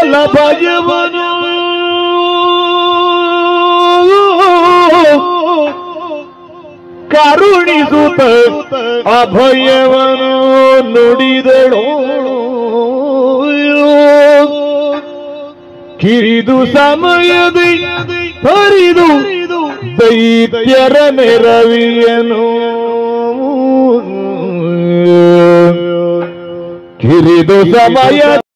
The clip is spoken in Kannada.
ಭಯವನು ಕರುಣಿಸುತ್ತ ಅಭಯವನು ನುಡಿದಳು ಕಿರಿದು ಸಮಯದಿ ಹರಿದು ದೈತ್ಯರ ನೆರವಿಯನು ಕಿರಿದು ಸಮಯ